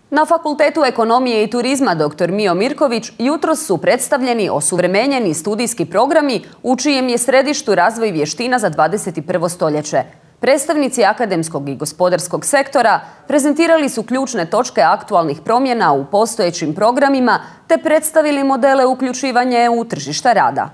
Na Fakultetu ekonomije i turizma dr. Mijo Mirković jutros su predstavljeni osuvremenjeni studijski programi u čijem je središtu razvoj vještina za 21. stoljeće. Predstavnici akademskog i gospodarskog sektora prezentirali su ključne točke aktualnih promjena u postojećim programima te predstavili modele uključivanja u tržišta rada.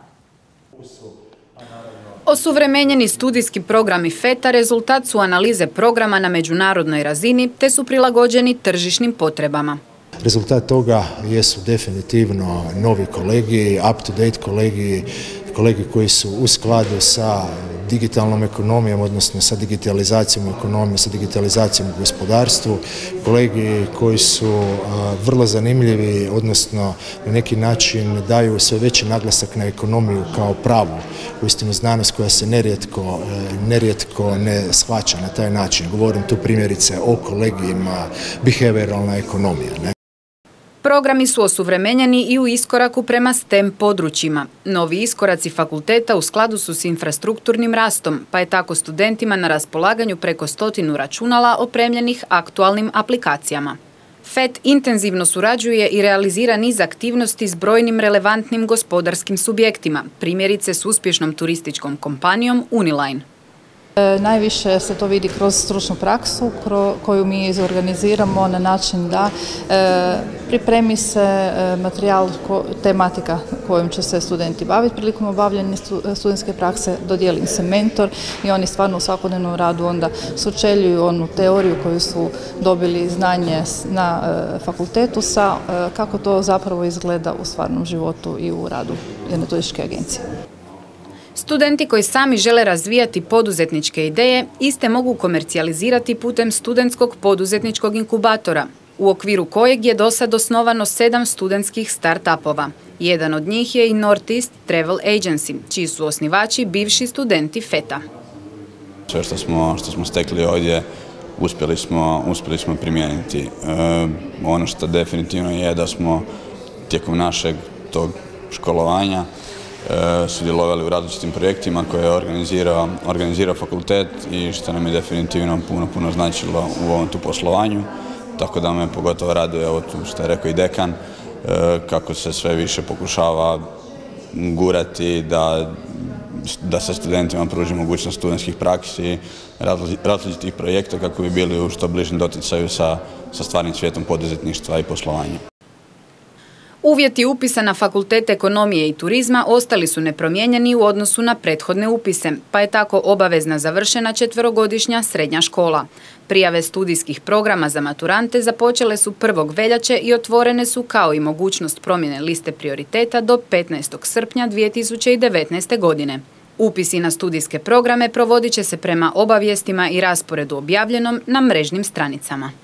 Osuvremenjeni studijski programi FETA rezultat su analize programa na međunarodnoj razini te su prilagođeni tržišnim potrebama. Rezultat toga jesu definitivno novi kolegiji, up-to-date kolegi koji su u skladu sa digitalnom ekonomijom, odnosno sa digitalizacijom ekonomije, sa digitalizacijom u gospodarstvu, kolegi koji su vrlo zanimljivi, odnosno na neki način daju sve veći naglasak na ekonomiju kao pravu, uistinu znanost koja se nerijetko ne shvaća na taj način. Govorim tu primjerice o kolegijima behavioralna ekonomija. Programi su osuvremenjeni i u iskoraku prema STEM područjima. Novi iskoraci fakulteta u skladu su s infrastrukturnim rastom, pa je tako studentima na raspolaganju preko 100 računala opremljenih aktualnim aplikacijama. FET intenzivno surađuje i realizira niz aktivnosti s brojnim relevantnim gospodarskim subjektima, primjerice s uspješnom turističkom kompanijom Uniline. Najviše se to vidi kroz stručnu praksu koju mi izorganiziramo na način da pripremi se materijal, tematika kojom će se studenti baviti prilikom obavljanja studentske prakse, dodijeli im se mentor i oni stvarno u svakodnevnom radu onda sučeljuju onu teoriju koju su dobili znanje na fakultetu sa kako to zapravo izgleda u stvarnom životu i u radu jedne turističke agencije. Studenti koji sami žele razvijati poduzetničke ideje iste mogu komercijalizirati putem studentskog poduzetničkog inkubatora, u okviru kojeg je do sad osnovano 7 studentskih start-upova. Jedan od njih je i Northeast Travel Agency, čiji su osnivači bivši studenti FETA. Sve što smo stekli ovdje uspjeli smo primijeniti. Ono što definitivno je da smo tijekom našeg tog školovanja sudjelovali u različitim projektima koje je organizirao fakultet i što nam je definitivno puno značilo u ovom tu poslovanju. Tako da me pogotovo raduje ovo tu što je rekao i dekan, kako se sve više pokušava gurati da se studentima pruži mogućnost studentskih praksi, različitih projekta kako bi bili u što bližem doticaju sa stvarnim svijetom poduzetništva i poslovanja. Uvjeti upisa na Fakultet ekonomije i turizma ostali su nepromijenjeni u odnosu na prethodne upise, pa je tako obavezna završena 4-godišnja srednja škola. Prijave studijskih programa za maturante započele su 1. veljače i otvorene su kao i mogućnost promjene liste prioriteta do 15. srpnja 2019. godine. Upisi na studijske programe provodit će se prema obavijestima i rasporedu objavljenom na mrežnim stranicama.